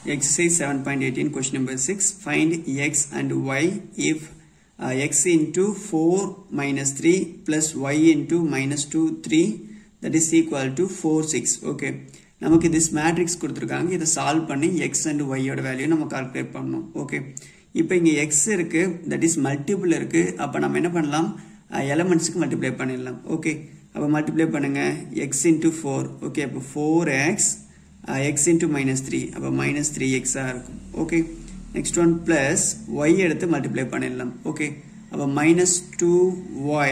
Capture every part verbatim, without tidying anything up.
Exercise seven point eighteen, question number six. Find x and y if uh, x into four minus three plus y into minus two, three, that is equal to four, six. Okay. நமக்கு this matrix கொடுத்திருக்காங்க. இதை solve பண்ணி x and y ஓட value நம்ம calculate பண்ணணும். Okay. இப்போ இங்க x இருக்கு, that is multiple இருக்கு. அப்ப நம்ம என்ன பண்ணலாம்? எலிமெண்ட்ஸ்க்கு மல்டிப்ளை பண்ணிடலாம். ஓகே. அப்ப மல்டிப்ளை பண்ணுங்க x into four. ஓகே. அப்ப four x uh, x into minus three. அப்ப minus three x ஆ இருக்கும். Okay. next one plus y எடுத்து மல்டிப்ளை பண்ணிடலாம். ஓகே. அப்ப minus two y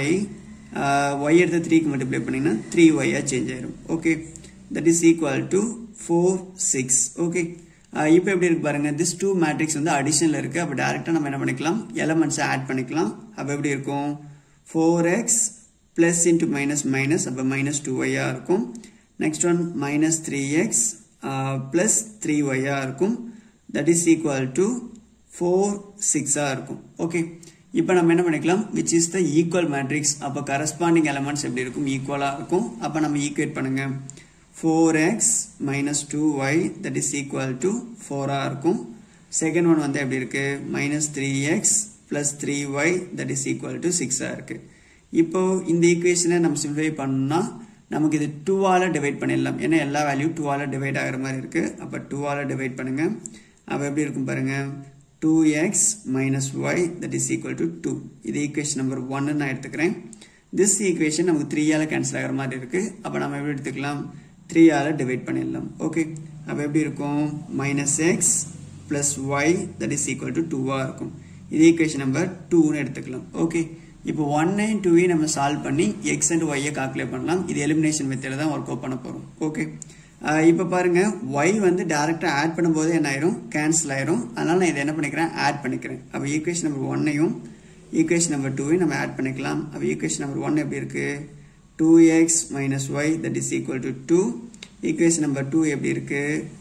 uh, y எடுத்து three க்கு மல்டிப்ளை பண்ணீங்கன்னா three y ஆ சேஞ்ச் ஆயிடும். Okay. that is equal to four, six. Okay. இப்போ எப்படி இருக்கு பாருங்க, this two matrix வந்து அடிஷன்ல இருக்கு. அப்ப டைரக்ட்டா நம்ம என்ன பண்ணிக்கலாம், எலிமெண்ட்ஸ் ஆட் பண்ணிக்கலாம். அப்ப எப்படி இருக்கும், four x plus into minus minus, அப்ப minus two y ஆ இருக்கும். next one minus three x uh, plus three y ஆ இருக்கும். that is equal to four, six ஆ இருக்கும். ஓகே. இப்போ நம்ம என்ன பண்ணிக்கலாம், which is the equal matrix. அப்ப corresponding elements எப்படி இருக்கும், ஈக்குவலா இருக்கும். அப்ப நம்ம ஈக்குவேட் பண்ணுங்க, four x minus two y that is equal to four ஆ இருக்கும். செகண்ட் ஒன் வந்து எப்படி இருக்கு, minus three x plus three y that is equal to six ஆ இருக்கு. இப்போ இந்த ஈக்குவேஷனை நம்ம சிம்பிளிஃபை பண்ணா நமக்கு இது two ஆல டிவைட் பண்ணிடலாம். ஏன்னா எல்லா வேல்யூ two ஆல டிவைட் ஆகிற மாதிரி இருக்கு. அப்ப two ஆல டிவைட் பண்ணுங்க. அப்ப எப்படி இருக்கும் பாருங்க, two x minus y that is equal to two. இது ஈக்குவேஷன் நம்பர் one நான் எடுத்துக்கிறேன். this ஈக்குவேஷன் நமக்கு three ஆல கேன்சல் ஆகிற மாதிரி இருக்கு. அப்ப நம்ம எப்படி எடுத்துக்கலாம், three ஆல டிவைட் பண்ணிடலாம். ஓகே. அப்ப எப்படி இருக்கும், minus x plus y that is equal to two ஆ இருக்கும். இது ஈக்குவேஷன் நம்பர் two னு எடுத்துக்கலாம். ஓகே. இப்போ one and two நம்ம சால்வ் பண்ணி x and y கால்குலேட் பண்ணலாம். இது எலிமினேஷன் மெத்தட்ல தான் வொர்க் அவுட் பண்ண போறோம். ஓகே. இப்போ பாருங்க, y வந்து டைரக்ட்டா ஆட் பண்ணும்போது என்ன ஆயிரும், கேன்சல் ஆயிரும். அதனால நான் இதை என்ன பண்ணிக்கிறேன், ஆட் பண்ணிக்கிறேன். அப்ப ஈக்குவேஷன் நம்பர் one ஐயும் ஈக்குவேஷன் நம்பர் two ஐயும் நம்ம ஆட் பண்ணிக்கலாம். அப்ப ஈக்குவேஷன் நம்பர் one எப்படி இருக்கு, two x minus y that is equal to two. Equation number two எப்படி இருக்கு,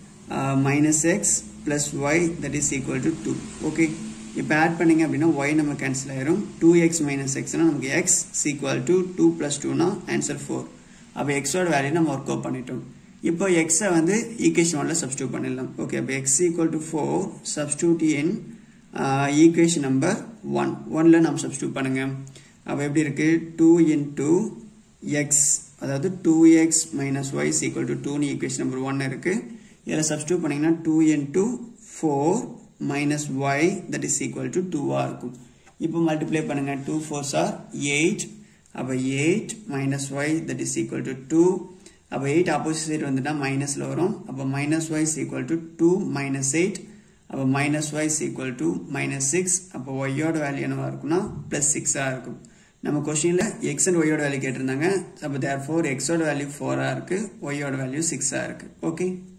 minus x plus y that is equal to two. Okay. இப்போ ஆட் பண்ணீங்க அப்படின்னா y நம்ம கேன்சல் ஆயிரும். two x minus x னா நமக்கு x is equal to two plus two னா ஆன்சர் four. அப்ப x ஓட வேல்யூ நம்ம வொர்க் அவுட் பண்ணிட்டோம். இப்போ x வந்து ஈக்குவேஷன் one ல சப்ஸ்டிட்யூட் பண்ணிடலாம். ஓகே. அப்ப x equal to four substitute in equation number one. one ல நம்ம சப்ஸ்டிட்யூட் பண்ணுங்க. அப்ப எப்படி இருக்கு, two into x, அதாவது two x minus y is equal to two னு ஈக்குவேஷன் நம்பர் one இருக்கு. இதில் சப்ஸ்டிட்யூட் பண்ணீங்கன்னா two into four minus y that is equal to two ஆ இருக்கும். இப்போ மல்டிப்ளை பண்ணுங்க, two fours are eight. அப்ப eight minus y that is equal to two. அப்ப eight opposite side வந்துட்டா மைனஸ்ல வரும். அப்ப minus y is equal to two minus eight. அப்ப minus y is equal to minus six. அப்ப y ஓட value என்னவா இருக்கும்னா plus six ஆ இருக்கும். நம்ம क्वेश्चनல x and y ஓட வேல்யூ கேட்டிருந்தாங்க. அப்ப therefore x ஓட வேல்யூ four ஆ இருக்கு, y ஓட வேல்யூ six ஆ இருக்கு. ஓகே.